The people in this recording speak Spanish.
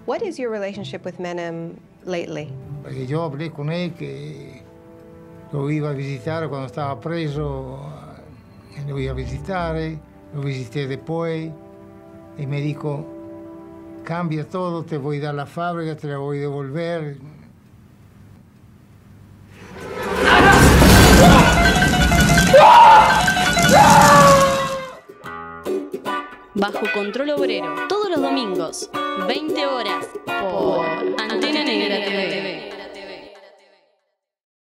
What is your relationship with Menem lately? Perché yo hablé con él que lo iba a visitar cuando estaba preso, lo iba a visitar, lo visité después y me dijo, cambia todo, te voy a dar la fábrica, te la voy a devolver. Bajo Control Obrero, todos los domingos, 20 horas, por Antena Negra TV.